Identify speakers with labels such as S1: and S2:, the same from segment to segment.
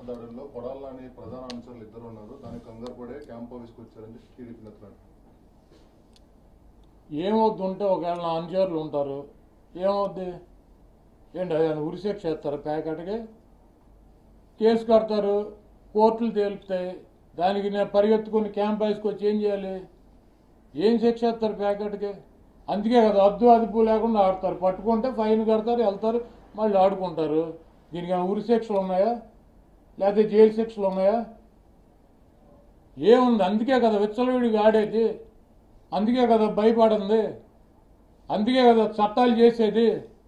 S1: Packet దాడుల్లో కొడాలని ప్రధాన అనుచరులు ఇద్దరు ఉన్నారు. దానికి కంగారు పడే క్యాంప్ ఆఫీస్కి వచ్చారని టీడీపీ నేతలు అంటారు.
S2: ఏమవుద్ది ఉంటే ఒకవేళ నా అనుచరులు ఉంటారు, ఏమవుద్ది ఏంటి ఆయన ఉరిశిక్ష చేస్తారు, ప్యాకెట్కి కేసు కడతారు, కోర్టులు తేలుపుతాయి, దానికి నేను పరిగెత్తుకుని క్యాంప్ ఆఫీస్కి వచ్చి ఏం చేయాలి? ఏం శిక్ష చేస్తారు ప్యాకెట్కి? అందుకే కదా అద్దు అదుపు లేకుండా ఆడతారు, పట్టుకుంటే ఫైన్ కడతారు, వెళ్తారు, మళ్ళీ ఆడుకుంటారు. దీనికి ఉరి శిక్షలు ఉన్నాయా లేకపోతే జైలు శిక్షలు ఉన్నాయా? ఏముంది? అందుకే కదా విచ్చలవిడిగా ఆడేది, అందుకే కదా భయపడింది, అందుకే కదా చట్టాలు చేసేది.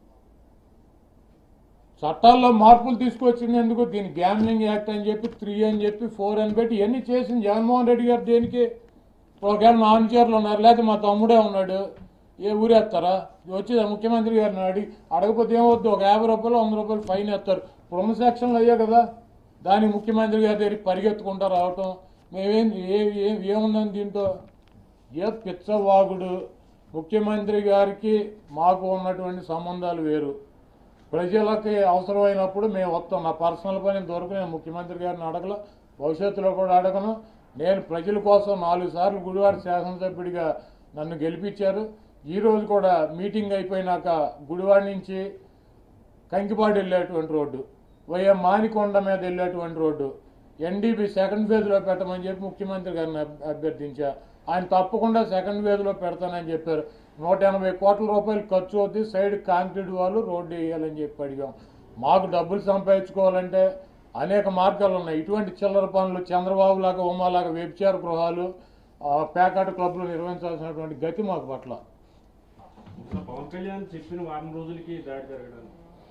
S2: చట్టాల్లో మార్పులు తీసుకొచ్చింది ఎందుకు? దీని గ్యామ్లింగ్ యాక్ట్ అని చెప్పి 3 అని చెప్పి 4 అని పెట్టి ఇవన్నీ చేసింది జగన్మోహన్ రెడ్డి గారు. దేనికి? ఒకవేళ నా అనుచరులు ఉన్నారు, లేకపోతే మా తమ్ముడే ఉన్నాడు, ఏ ఊరేస్తారా? వచ్చి ముఖ్యమంత్రి గారిని అడగపోతే ఏమవుద్ది? ఒక 50 రూపాయలు 100 రూపాయలు ఫైన్ వేస్తారు. ప్రొమ సెక్షన్లు అయ్యా కదా, దానికి ముఖ్యమంత్రి గారి దగ్గరికి పరిగెత్తుకుంటూ రావటం. ఏముందని దీంట్లో? ఏ పిచ్చవాగుడు. ముఖ్యమంత్రి గారికి మాకు ఉన్నటువంటి సంబంధాలు వేరు. ప్రజలకి అవసరమైనప్పుడు మేము వస్తాం. నా పర్సనల్ పని దొరకు నేను ముఖ్యమంత్రి గారిని అడగల, భవిష్యత్తులో కూడా అడగను. నేను ప్రజల కోసం 4 సార్లు గుడివాడ శాసనసభ్యుడిగా నన్ను గెలిపించారు. ఈరోజు కూడా మీటింగ్ అయిపోయినాక గుడివాడ నుంచి కంకిపాడు వెళ్ళేటువంటి రోడ్డు, వైఎం మానికొండ మీద వెళ్ళేటువంటి రోడ్డు ఎన్డీపీ సెకండ్ ఫేజ్లో పెట్టమని చెప్పి ముఖ్యమంత్రి గారిని అభ్యర్థించా. ఆయన తప్పకుండా సెకండ్ ఫేజ్లో పెడతానని చెప్పారు. 180 కోట్ల రూపాయలు ఖర్చు అవుద్ది, సైడ్ కాంక్రీట్ వాళ్ళు రోడ్డు వేయాలని చెప్పి అడిగాం. మాకు డబ్బులు సంపాదించుకోవాలంటే అనేక మార్గాలు ఉన్నాయి. ఇటువంటి చిల్లర పనులు చంద్రబాబు లాగా ఉమాలాగా వ్యభిచార గృహాలు, ప్యాకెట్ క్లబ్లు నిర్వహించాల్సినటువంటి గతి మాకు పట్ల.
S3: పవన్ కళ్యాణ్ చెప్పిన వారం రోజులకి దాడి జరగడం,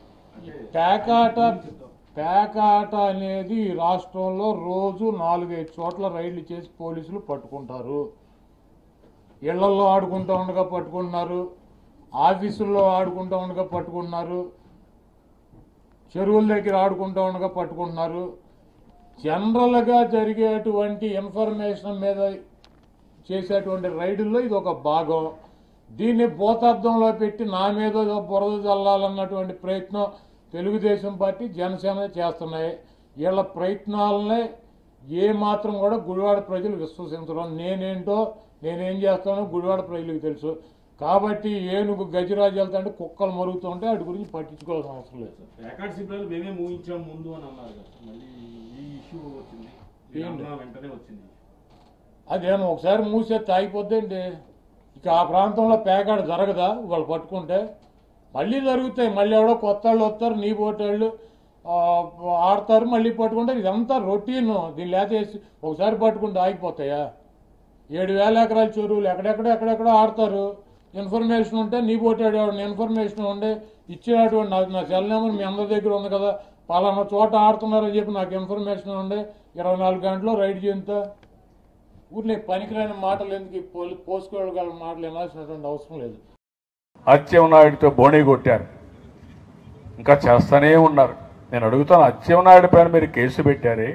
S2: పేకాట అనేది రాష్ట్రంలో రోజు 4-5 చోట్ల రైళ్లు చేసి పోలీసులు పట్టుకుంటారు. ఇళ్లలో ఆడుకుంటూ ఉండగా పట్టుకుంటున్నారు, ఆఫీసుల్లో ఆడుకుంటూ ఉండగా పట్టుకుంటున్నారు, చెరువుల దగ్గర ఆడుకుంటూ ఉండగా పట్టుకుంటున్నారు. జనరల్గా జరిగేటువంటి ఇన్ఫర్మేషన్ మీద చేసేటువంటి రైడుల్లో ఇది ఒక భాగం. దీన్ని భూతార్థంలో పెట్టి నా మీద బురద చల్లాలన్నటువంటి ప్రయత్నం తెలుగుదేశం పార్టీ, జనసేన చేస్తున్నాయి. వీళ్ళ ప్రయత్నాలనే ఏమాత్రం కూడా గుడివాడ ప్రజలు విశ్వసించడం. నేనేంటో నేనేం చేస్తానో గుడివాడ ప్రజలకు తెలుసు. కాబట్టి ఏనుగు గజరాజు వెళ్తాంటే కుక్కలు మరుగుతుంటే వాటి గురించి పట్టించుకోవాల్సిన అవసరం లేదు.
S3: ప్యాకెట్ సిబ్బంది మేమే ఊహించాం ముందు అని అన్నారు కదా, మళ్ళీ ఈ ఇష్యూ వచ్చింది, వెంటనే వచ్చింది.
S2: అదేమో ఒకసారి మూసేస్తే ఆగిపోద్దండి. ఇక ఆ ప్రాంతంలో ప్యాకెట్ జరగదా? వాళ్ళు పట్టుకుంటే మళ్ళీ జరుగుతాయి. మళ్ళీ ఎవడో కొత్త వాళ్ళు వస్తారు, నీ పోటోళ్ళు ఆడతారు, మళ్ళీ పట్టుకుంటారు. ఇదంతా రొటీన్. దీన్ని లేచేసి ఒకసారి పట్టుకుంటే ఆగిపోతాయా? 7,000 ఎకరాల చెరువులు ఎక్కడెక్కడో ఆడతారు. ఇన్ఫర్మేషన్ ఉంటే నీ పోటాడు ఇన్ఫర్మేషన్ ఉండే ఇచ్చినటువంటి నా సెల్ నెంబర్ మీ అందరి దగ్గర ఉంది కదా, పలానా చోట ఆడుతున్నారని చెప్పి నాకు ఇన్ఫర్మేషన్ ఉండే 24 గంటల్లో రైడ్ చేయంతా. ఊరిని పనికిరాని మాటలు ఎందుకు పోసుకోగల మాటలు వినాల్సినటువంటి అవసరం లేదు.
S4: అచ్చెన్నాయుడితో బోణీ కొట్టారు, ఇంకా చేస్తానే ఉన్నారు. నేను అడుగుతాను, అచ్చెన్నాయుడి పైన మీరు కేసు పెట్టారే,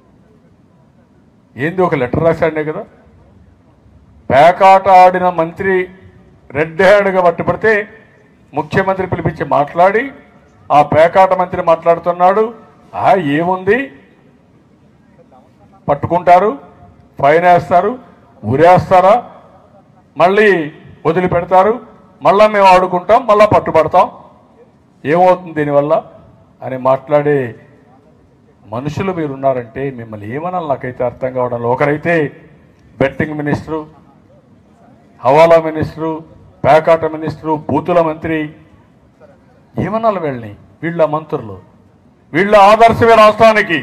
S4: ఏంది? ఒక లెటర్ రాశాడే కదా, పేకాట ఆడిన మంత్రి రెడ్ హ్యాండ్గా పట్టుబడితే ముఖ్యమంత్రి పిలిపించి మాట్లాడి ఆ పేకాట మంత్రి మాట్లాడుతున్నాడు. ఏముంది, పట్టుకుంటారు, ఫైన్ వేస్తారు, ఉరేస్తారా, మళ్ళీ వదిలిపెడతారు, మళ్ళా మేము ఆడుకుంటాం, మళ్ళా పట్టుబడతాం, ఏమవుతుంది దీనివల్ల అని మాట్లాడే మనుషులు మీరున్నారంటే మిమ్మల్ని ఏమనాలి నాకైతే అర్థం కావడంలో. ఒకరైతే బెట్టింగ్ మినిస్టరు, హవాలా మినిస్టరు, పేకాట మినిస్టరు, బూతుల మంత్రి, ఏమనాలి వీళ్ళని? వీళ్ళ మంత్రులు, వీళ్ళ ఆదర్శమే రాష్ట్రానికి.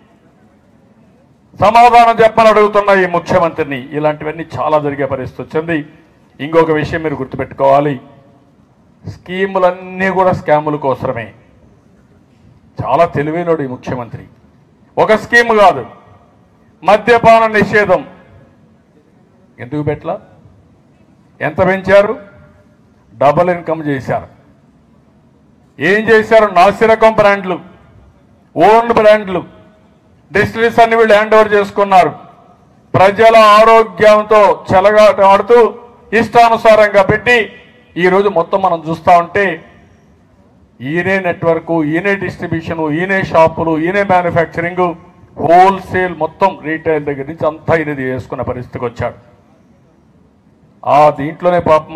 S4: సమాధానం చెప్పని అడుగుతున్న ఈ ముఖ్యమంత్రిని. ఇలాంటివన్నీ చాలా జరిగే పరిస్థితి వచ్చింది. ఇంకొక విషయం మీరు గుర్తుపెట్టుకోవాలి, స్కీములన్నీ కూడా స్కాముల కోసమే. చాలా తెలివైనడు ఈ ముఖ్యమంత్రి. ఒక స్కీమ్ కాదు, మద్యపాన నిషేధం ఎందుకు పెట్టలా? ఎంత పెంచారు? డబుల్ ఇన్కమ్ చేశారు. ఏం చేశారు? నాసిరకం బ్రాండ్లు, ఓన్ బ్రాండ్లు, డిస్టిలరీస్ అన్ని వీళ్ళు హ్యాండ్ ఓవర్ చేసుకున్నారు. ప్రజల ఆరోగ్యంతో చెలగాటమాడుతూ ఇష్టానుసారంగా పెట్టి ఈరోజు మొత్తం మనం చూస్తూ ఉంటే ఈయనే నెట్వర్క్, ఈయనే డిస్ట్రిబ్యూషను, ఈయనే షాపులు, ఈయనే మ్యానుఫ్యాక్చరింగ్, హోల్సేల్ మొత్తం రీటైల్ దగ్గర నుంచి అంతా ఈయనది చేసుకున్న పరిస్థితికి వచ్చాడు. ఆ దీంట్లోనే పాపం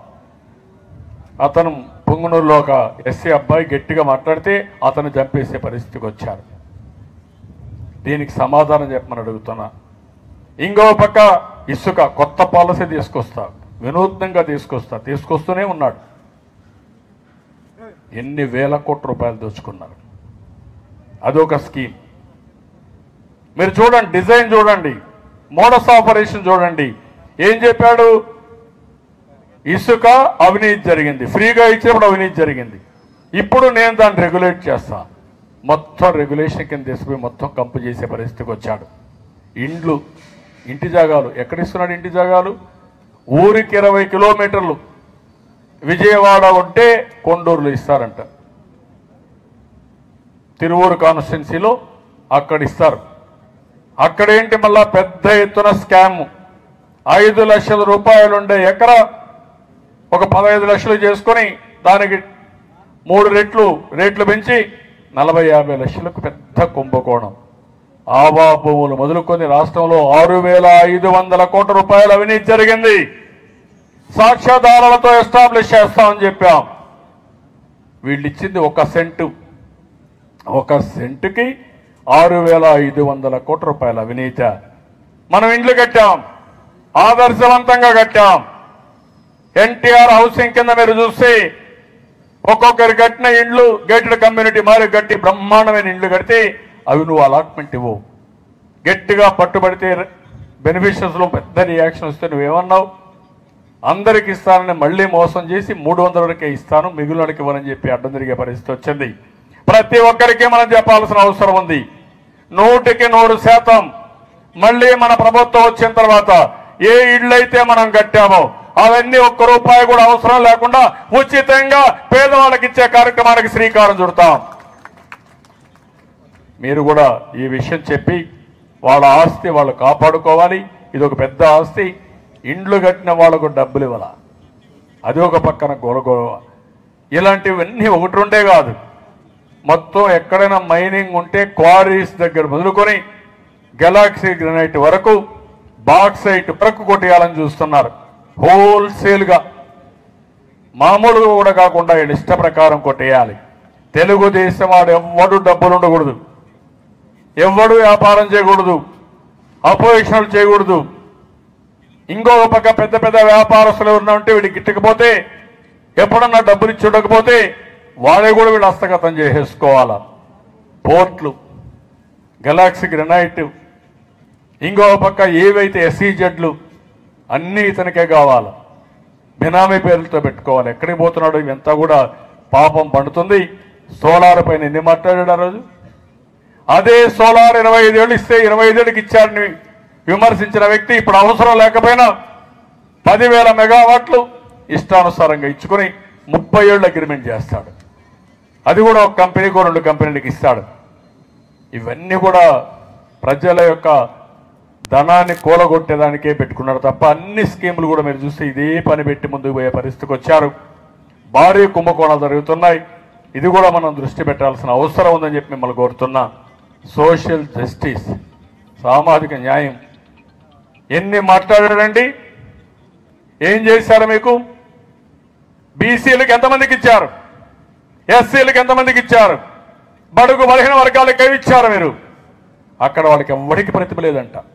S4: అతను పుంగనూరులో ఒక ఎస్సీ అబ్బాయి గట్టిగా మాట్లాడితే అతను చంపేసే పరిస్థితికి వచ్చారు. దీనికి సమాధానం చెప్పమని అడుగుతున్నా. ఇంకో పక్క ఇసుక కొత్త పాలసీ తీసుకొస్తా, వినూత్నంగా తీసుకొస్తూనే ఉన్నాడు. ఎన్ని వేల కోట్ల రూపాయలు దోచుకున్నారు. అదొక స్కీమ్. మీరు చూడండి, డిజైన్ చూడండి, మోడస్ ఆపరేషన్ చూడండి. ఏం చెప్పాడు? ఇసుక అవినీతి జరిగింది, ఫ్రీగా ఇచ్చినప్పుడు అవినీతి జరిగింది, ఇప్పుడు నేను దాన్ని రెగ్యులేట్ చేస్తా. మొత్తం రెగ్యులేషన్ కింద తీసుకుపోయి మొత్తం కంపు చేసే పరిస్థితికి వచ్చాడు. ఇంటి జాగాలు ఎక్కడిస్తున్నాడు? ఇంటి జాగాలు ఊరికి 20 కిలోమీటర్లు విజయవాడ ఉంటే కొండూరులో ఇస్తారంట. తిరువూరు కాన్స్టిట్యున్సీలో అక్కడ ఇస్తారు. అక్కడేంటి మళ్ళా పెద్ద ఎత్తున స్కామ్. 5 లక్షల రూపాయలు ఉండే ఎకరా ఒక 15 లక్షలు చేసుకొని దానికి 3 రెట్లు రేట్లు పెంచి 40-50 లక్షలకు పెద్ద కుంభకోణం. ఆవా భూములు మొదలుకొని రాష్ట్రంలో 6,500 కోట్ల రూపాయల అవినీతి జరిగింది. సాక్ష్యాధారాలతో ఎస్టాబ్లిష్ చేస్తామని చెప్పాం. వీళ్ళు ఇచ్చింది 1 సెంటు. 1 సెంటుకి 6,500 కోట్ల రూపాయల అవినీతి. మనం ఇండ్లు కట్టాం, ఆదర్శవంతంగా కట్టాం. ఎన్టీఆర్ హౌసింగ్ కింద మీరు చూస్తే ఒక్కొక్కరు కట్టిన ఇండ్లు గేటెడ్ కమ్యూనిటీ మారి కట్టి బ్రహ్మాండమైన ఇండ్లు కడితే అవి నువ్వు అలాట్మెంట్ ఇవ్వు. గట్టిగా పట్టుబడితే బెనిఫిషియర్స్లో పెద్ద రియాక్షన్ వస్తే నువ్వేమన్నావు? అందరికి ఇస్తానని మళ్ళీ మోసం చేసి 300 వరకే ఇస్తాను, మిగిలినకి ఇవ్వనని చెప్పి అడ్డం తిరిగే పరిస్థితి వచ్చింది. ప్రతి ఒక్కరికి మనం చెప్పాల్సిన అవసరం ఉంది. 100% మళ్ళీ మన ప్రభుత్వం వచ్చిన తర్వాత ఏ ఇళ్ళైతే మనం కట్టామో అవన్నీ 1 రూపాయి కూడా అవసరం లేకుండా ఉచితంగా పేదవాళ్ళకి ఇచ్చే కార్యక్రమానికి శ్రీకారం చుడతాం. మీరు కూడా ఈ విషయం చెప్పి వాళ్ళ ఆస్తి వాళ్ళు కాపాడుకోవాలి. ఇది ఒక పెద్ద ఆస్తి. ఇండ్లు కట్టిన వాళ్ళకు డబ్బులు ఇవ్వాల, అది ఒక పక్కన గొలగొల. ఇలాంటివన్నీ 1-2 కాదు, మొత్తం ఎక్కడైనా మైనింగ్ ఉంటే క్వారీస్ దగ్గర మొదలుకొని గెలాక్సీ గ్రనైట్ వరకు బాక్సైట్ వరకు కొట్టేయాలని చూస్తున్నారు. హోల్సేల్గా, మామూలుగా కూడా కాకుండా వీళ్ళ ఇష్ట ప్రకారం కొట్టేయాలి. తెలుగుదేశం వాడు ఎవ్వడు డబ్బులు ఉండకూడదు, ఎవ్వడు వ్యాపారం చేయకూడదు, అపోజిషన్లు చేయకూడదు. ఇంకొక పక్క పెద్ద పెద్ద వ్యాపారస్తులు ఉన్నామంటే వీడికి గిట్టకపోతే, ఎప్పుడన్నా డబ్బులు ఇచ్చి ఉండకపోతే వాడే కూడా వీళ్ళు హస్తగతం చేసేసుకోవాలా. పోర్ట్లు, గెలాక్సీ గ్రనైట్, ఇంకొక పక్క ఏవైతే SEZలు అన్నీ ఇతనికే కావాలి. బినామీ పేర్లతో పెట్టుకోవాలి. ఎక్కడికి పోతున్నాడు ఇవంతా కూడా పాపం పండుతుంది. సోలార్ పైన ఎన్ని మాట్లాడాడు ఆ రోజు? అదే సోలార్ 25 ఏళ్ళు ఇస్తే 25 ఏళ్ళకి ఇచ్చాడని విమర్శించిన వ్యక్తి ఇప్పుడు అవసరం లేకపోయినా 10,000 మెగావాట్లు ఇష్టానుసారంగా ఇచ్చుకొని 30 ఏళ్ళు అగ్రిమెంట్ చేస్తాడు. అది కూడా ఒక కంపెనీకో 2 కంపెనీలకు ఇస్తాడు. ఇవన్నీ కూడా ప్రజల యొక్క ధనాన్ని కూలగొట్టేదానికే పెట్టుకున్నారు తప్ప అన్ని స్కీములు కూడా మీరు చూస్తే ఇదే పని పెట్టి ముందుకు పోయే పరిస్థితికి వచ్చారు. భారీ కుంభకోణాలు జరుగుతున్నాయి. ఇది కూడా మనం దృష్టి పెట్టాల్సిన అవసరం ఉందని చెప్పి మిమ్మల్ని కోరుతున్నా. సోషల్ జస్టిస్, సామాజిక న్యాయం ఎన్ని మాట్లాడారండి? ఏం చేశారు మీకు? బీసీలకు ఎంతమందికి ఇచ్చారు? ఎస్సీలకు ఎంతమందికి ఇచ్చారు? బడుగు బలహీన వర్గాలకు ఇచ్చారు మీరు? అక్కడ వాళ్ళకి ఎవ్వడికి ప్రతిభ లేదంట.